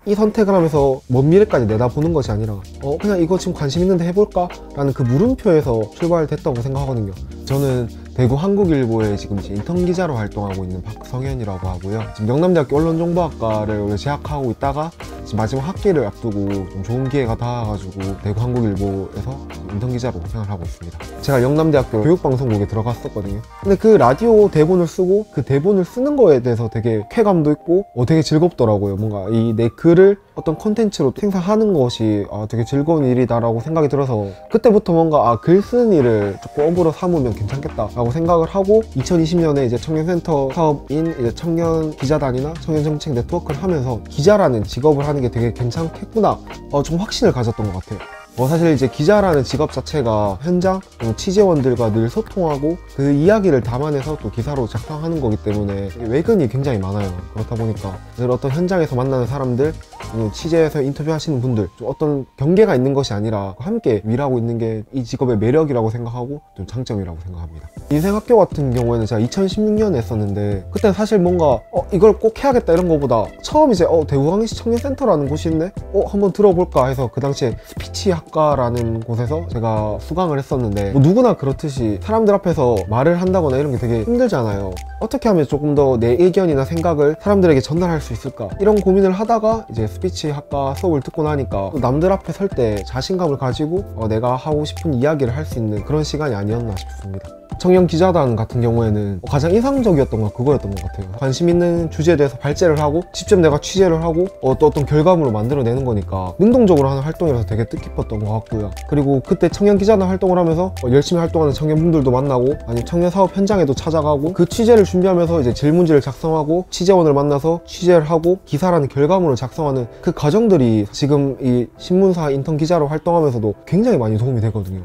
이 선택을 하면서 먼 미래까지 내다보는 것이 아니라 그냥 이거 지금 관심 있는데 해볼까? 라는 그 물음표에서 출발됐다고 생각하거든요. 저는 대구 한국일보에 지금 인턴 기자로 활동하고 있는 박성현이라고 하고요. 지금 영남대학교 언론정보학과를 원래 재학하고 있다가 지금 마지막 학기를 앞두고 좀 좋은 기회가 닿아가지고 대구 한국일보에서 인턴 기자로 생활하고 있습니다. 제가 영남대학교 교육방송국에 들어갔었거든요. 근데 그 라디오 대본을 쓰고 그 대본을 쓰는 거에 대해서 되게 쾌감도 있고 되게 즐겁더라고요. 뭔가 이 내 글을 어떤 콘텐츠로 생산하는 것이 되게 즐거운 일이다라고 생각이 들어서 그때부터 뭔가 글 쓰는 일을 조금 업으로 삼으면 괜찮겠다라고 생각을 하고 2020년에 이제 청년센터 사업인 이제 청년 기자단이나 청년정책 네트워크를 하면서 기자라는 직업을 하는 게 되게 괜찮겠구나 좀 확신을 가졌던 것 같아요. 사실 이제 기자라는 직업 자체가 현장 취재원들과 늘 소통하고 그 이야기를 담아내서 또 기사로 작성하는 거기 때문에 외근이 굉장히 많아요. 그렇다 보니까 늘 어떤 현장에서 만나는 사람들, 취재해서 인터뷰하시는 분들 좀 어떤 경계가 있는 것이 아니라 함께 일하고 있는 게 이 직업의 매력이라고 생각하고 좀 장점이라고 생각합니다. 인생학교 같은 경우에는 제가 2016년에 했었는데 그때 사실 뭔가 이걸 꼭 해야겠다 이런 거보다 처음 이제 대구광역시 청년센터라는 곳이 있네? 한번 들어볼까 해서 그 당시에 스피치 학과라는 곳에서 제가 수강을 했었는데 누구나 그렇듯이 사람들 앞에서 말을 한다거나 이런 게 되게 힘들잖아요. 어떻게 하면 조금 더 내 의견이나 생각을 사람들에게 전달할 수 있을까 이런 고민을 하다가 이제 스피치 학과 수업을 듣고 나니까 남들 앞에 설 때 자신감을 가지고 내가 하고 싶은 이야기를 할 수 있는 그런 시간이 아니었나 싶습니다. 청년 기자단 같은 경우에는 가장 인상적이었던 건 그거였던 것 같아요. 관심 있는 주제에 대해서 발제를 하고 직접 내가 취재를 하고 또 어떤 결과물을 만들어내는 거니까 능동적으로 하는 활동이라서 되게 뜻깊었던 것 같고요. 그리고 그때 청년 기자단 활동을 하면서 열심히 활동하는 청년분들도 만나고 아니면 청년 사업 현장에도 찾아가고 그 취재를 준비하면서 이제 질문지를 작성하고 취재원을 만나서 취재를 하고 기사라는 결과물을 작성하는 그 과정들이 지금 이 신문사 인턴 기자로 활동하면서도 굉장히 많이 도움이 되거든요.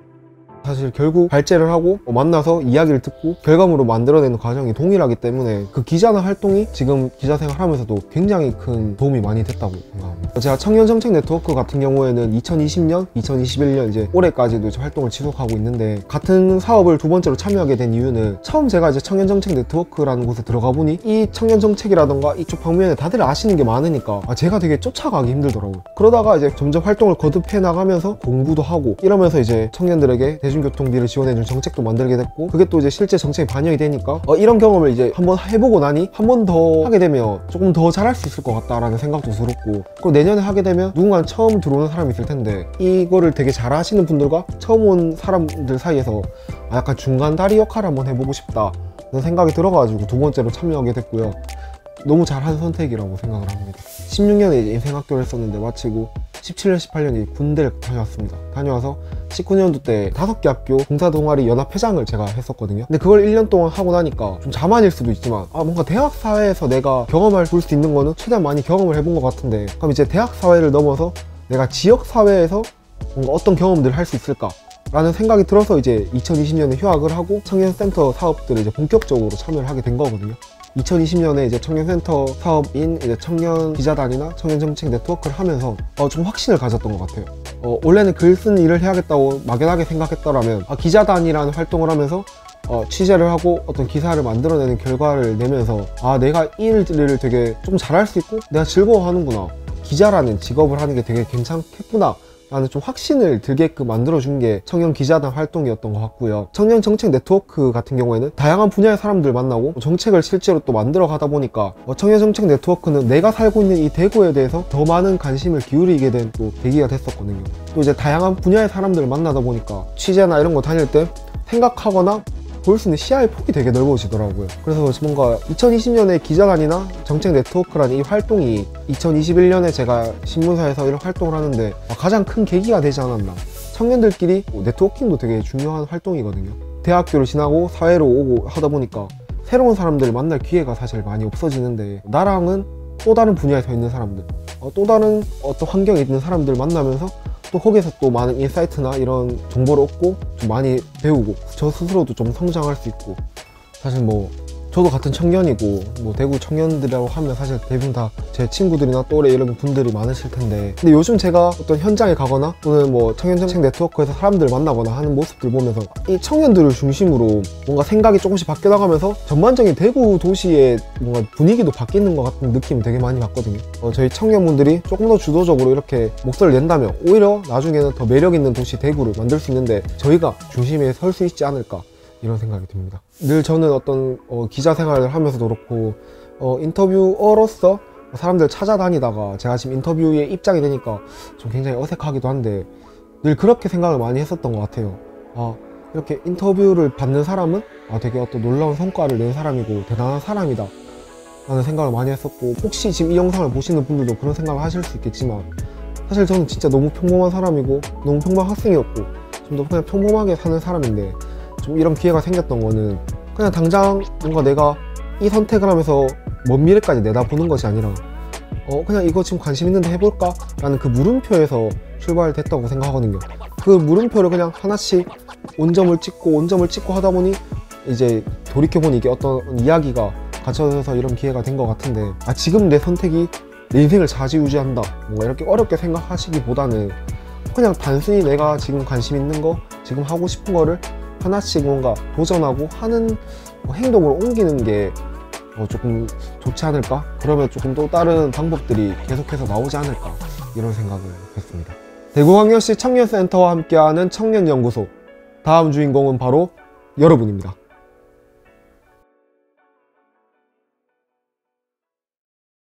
사실 결국 발제를 하고 만나서 이야기를 듣고 결과물로 만들어내는 과정이 동일하기 때문에 그 기자나 활동이 지금 기자 생활하면서도 굉장히 큰 도움이 많이 됐다고 생각합니다. 제가 청년정책 네트워크 같은 경우에는 2020년, 2021년 이제 올해까지도 활동을 지속하고 있는데 같은 사업을 두 번째로 참여하게 된 이유는 처음 제가 이제 청년정책 네트워크라는 곳에 들어가 보니 이 청년정책이라던가 이쪽 방면에 다들 아시는 게 많으니까 제가 되게 쫓아가기 힘들더라고요. 그러다가 이제 점점 활동을 거듭해 나가면서 공부도 하고 이러면서 이제 청년들에게 대중교통비를 지원해줄 정책도 만들게 됐고 그게 또 이제 실제 정책에 반영이 되니까 이런 경험을 이제 한번 해보고 나니 한 번 더 하게 되면 조금 더 잘할 수 있을 것 같다라는 생각도 들었고 그리고 내년에 하게 되면 누군가는 처음 들어오는 사람이 있을 텐데 이거를 되게 잘 하시는 분들과 처음 온 사람들 사이에서 약간 중간 다리 역할을 한번 해보고 싶다 그런 생각이 들어가지고 두 번째로 참여하게 됐고요. 너무 잘한 선택이라고 생각을 합니다. 16년에 이제 인생학교를 했었는데 마치고 17년, 18년에 군대를 다녀왔습니다. 다녀와서 19년도 때 5개 학교 봉사동아리 연합회장을 제가 했었거든요. 근데 그걸 1년 동안 하고 나니까 좀 자만일 수도 있지만 뭔가 대학 사회에서 내가 경험할 수 있는 거는 최대한 많이 경험을 해본 것 같은데 그럼 이제 대학 사회를 넘어서 내가 지역 사회에서 뭔가 어떤 경험들을 할 수 있을까? 라는 생각이 들어서 이제 2020년에 휴학을 하고 청년센터 사업들을 이제 본격적으로 참여를 하게 된 거거든요. 2020년에 이제 청년센터 사업인 이제 청년 기자단이나 청년정책 네트워크를 하면서 좀 확신을 가졌던 것 같아요. 원래는 글 쓰는 일을 해야겠다고 막연하게 생각했더라면 기자단이라는 활동을 하면서 취재를 하고 어떤 기사를 만들어내는 결과를 내면서 내가 이 일을 되게 좀 잘할 수 있고 내가 즐거워하는구나, 기자라는 직업을 하는 게 되게 괜찮겠구나 라는 좀 확신을 들게끔 만들어준 게 청년 기자단 활동이었던 것 같고요. 청년 정책 네트워크 같은 경우에는 다양한 분야의 사람들 만나고 정책을 실제로 또 만들어 가다 보니까 청년 정책 네트워크는 내가 살고 있는 이 대구에 대해서 더 많은 관심을 기울이게 된 또 계기가 됐었거든요. 또 이제 다양한 분야의 사람들을 만나다 보니까 취재나 이런 거 다닐 때 생각하거나 볼 수 있는 시야의 폭이 되게 넓어지더라고요. 그래서 뭔가 2020년에 기자단이나 정책 네트워크라는 이 활동이 2021년에 제가 신문사에서 이런 활동을 하는데 가장 큰 계기가 되지 않았나. 청년들끼리 네트워킹도 되게 중요한 활동이거든요. 대학교를 지나고 사회로 오고 하다 보니까 새로운 사람들을 만날 기회가 사실 많이 없어지는데 나랑은 또 다른 분야에 서 있는 사람들, 또 다른 어떤 환경에 있는 사람들 만나면서 또 거기서 또 많은 인사이트나 이런 정보를 얻고 좀 많이 배우고 저 스스로도 좀 성장할 수 있고 사실 뭐 저도 같은 청년이고 뭐 대구 청년들이라고 하면 사실 대부분 다 제 친구들이나 또래 이런 분들이 많으실 텐데, 근데 요즘 제가 어떤 현장에 가거나 또는 뭐 청년정책 네트워크에서 사람들을 만나거나 하는 모습들 보면서 이 청년들을 중심으로 뭔가 생각이 조금씩 바뀌어 나가면서 전반적인 대구 도시의 뭔가 분위기도 바뀌는 것 같은 느낌을 되게 많이 받거든요. 저희 청년분들이 조금 더 주도적으로 이렇게 목소리를 낸다면 오히려 나중에는 더 매력 있는 도시 대구를 만들 수 있는데 저희가 중심에 설 수 있지 않을까, 이런 생각이 듭니다. 늘 저는 어떤 기자 생활을 하면서도 그렇고 인터뷰어로서 사람들 찾아다니다가 제가 지금 인터뷰에 입장이 되니까 좀 굉장히 어색하기도 한데 늘 그렇게 생각을 많이 했었던 것 같아요. 이렇게 인터뷰를 받는 사람은 되게 어떤 놀라운 성과를 낸 사람이고 대단한 사람이다 라는 생각을 많이 했었고, 혹시 지금 이 영상을 보시는 분들도 그런 생각을 하실 수 있겠지만 사실 저는 진짜 너무 평범한 사람이고 너무 평범한 학생이었고 좀 더 그냥 평범하게 사는 사람인데, 좀 이런 기회가 생겼던 거는 그냥 당장 뭔가 내가 이 선택을 하면서 먼 미래까지 내다보는 것이 아니라 그냥 이거 지금 관심 있는데 해볼까? 라는 그 물음표에서 출발됐다고 생각하거든요. 그 물음표를 그냥 하나씩 온점을 찍고 하다 보니 이제 돌이켜보니 이게 어떤 이야기가 갖춰져서 이런 기회가 된 것 같은데, 지금 내 선택이 내 인생을 좌지우지한다 뭔가 이렇게 어렵게 생각하시기보다는 그냥 단순히 내가 지금 관심 있는 거, 지금 하고 싶은 거를 하나씩 뭔가 도전하고 하는 행동으로 옮기는 게 조금 좋지 않을까? 그러면 조금 또 다른 방법들이 계속해서 나오지 않을까, 이런 생각을 했습니다. 대구광역시 청년센터와 함께하는 청년연구소, 다음 주인공은 바로 여러분입니다.